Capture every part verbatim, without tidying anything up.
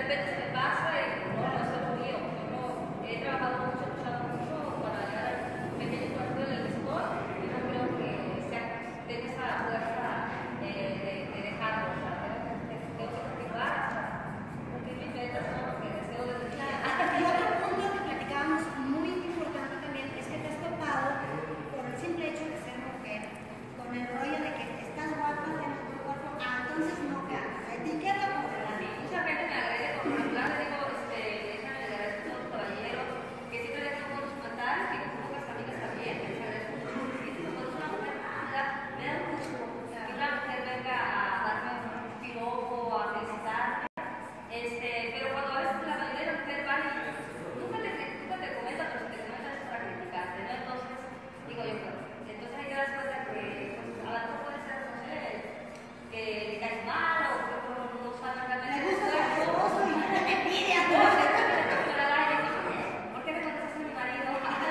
repente se me pasa y no, no es algo mío. Yo no, he trabajado mucho, luchado mucho para llegar al pequeño puesto del sport y no creo que sea, tenga esa fuerza eh, de, de dejarlo. O sea, tengo que, tengo que continuar hasta cumplir mis metas, ¿no? Porque deseo desde niña. Y otro punto que platicábamos muy importante también es que te has topado por el simple hecho de ser mujer con el rollo de que estás guapa, tienes tu cuerpo, ah, entonces no, que la etiqueta por delante. Mucha gente me agrede con hablar, le digo, este, déjame le agradezco a todos los caballeros que siempre dejan buenos comentarios y que con pocas amigas también, que les agradezco muchísimo. Cuando es una mujer mala, me da gusto que una mujer venga a darme un piropo, a felicitarme. Este, pero cuando a veces la mayoría de las mujeres van y nunca te, nunca te comentan, pero si te comentan es para criticarte, ¿no? Entonces, digo yo, pero, entonces hay que dar cuenta que pues, a lo mejor puede ser, no sé, que le caes mal o que no, no saben realmente Me gusta tu tu esposo y no te envidia, no, ¿no? es que me toca la gana y digo, ¿por qué me contestas a mi marido?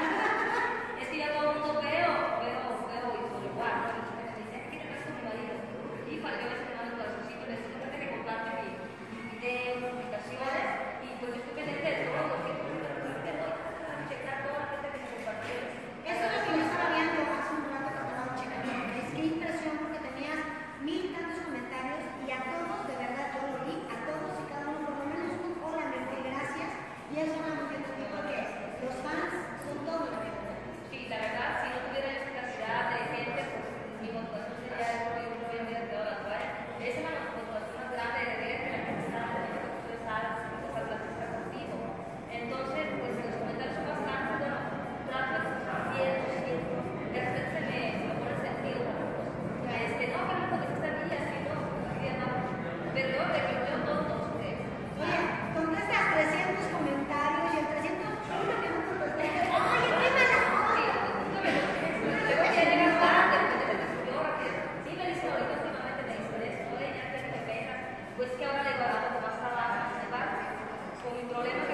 Es que yo todo el mundo veo, veo, veo y soy igual, ¿no? Mucha gente me dice, ¿qué te pasa con mi marido? Híjole, yo a veces me mando un corazoncito, necesito gente que comparte mi videos, publicaciones y pues yo estoy pendiente de todo, siempre estoy pendiente de checar toda la gente que me compartió. Eso es lo que yo estaba viendo hace un rato que estaba checando. Es que impresión porque tenías mil tantos comentarios y a todos, de verdad, yo lo vi, a todos y cada uno por lo menos un hola, me fue gracias. Y eso me muy bien, tipo que los fans son todo lo que tenemos. Sí, la verdad, si no tuviera esa cantidad de gente, pues mi motivación sería algo que yo no hubiera quedado la toalla. Esa es la motivación más grande de ver que la gente está haciendo que tú salgas, que tú salgas contigo. Entonces, pues en los comentarios son bastantes, bueno, trato de ser fiel, sí, de repente se me, se me pone sentido para las cosas. Este, no, que no contestaste a mí, así no, así de no. Pero yo de que lo veo todo, no sé. Oye, contestas trescientos comentarios y el trescientos uno que no contesté. ¡Ay, qué mala! Sí, no me lo sé. Luego ya llegas tarde, porque te subió rápido. Sí, me dicen ahorita últimamente me dicen eso, oye, ya te pena. Pues que ahora le guardamos más trabajo, sin embargo, con mi problema que